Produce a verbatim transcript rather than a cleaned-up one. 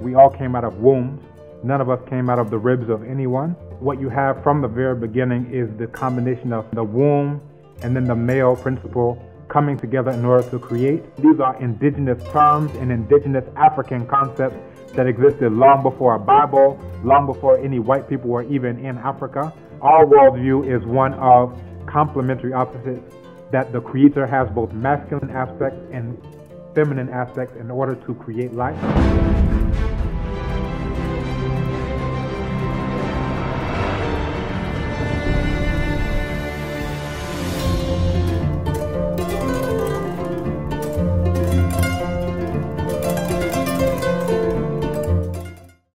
we all came out of wombs. None of us came out of the ribs of anyone. What you have from the very beginning is the combination of the womb and then the male principle coming together in order to create. These are indigenous terms and indigenous African concepts that existed long before a Bible, long before any white people were even in Africa. Our worldview is one of complementary opposites, that the Creator has both masculine aspects and feminine aspects in order to create life.